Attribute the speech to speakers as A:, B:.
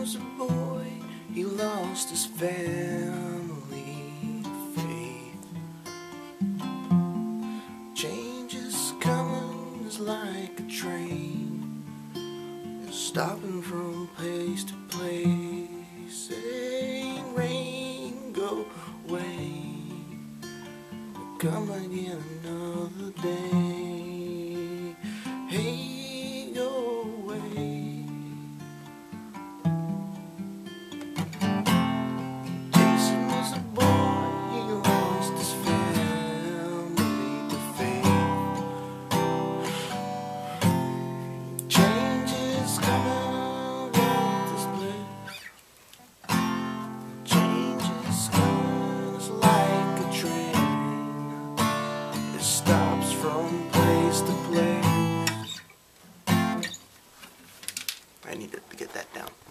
A: was a boy, he lost his family faith. Change is coming is like a train, it's stopping from place to place, saying rain, go away, come again another day. Hey, go away. Jason was a boy, he lost his family to faith. Change is coming, won't this place? Change is coming, it's like a train, it stops from place to place. I needed to get that down.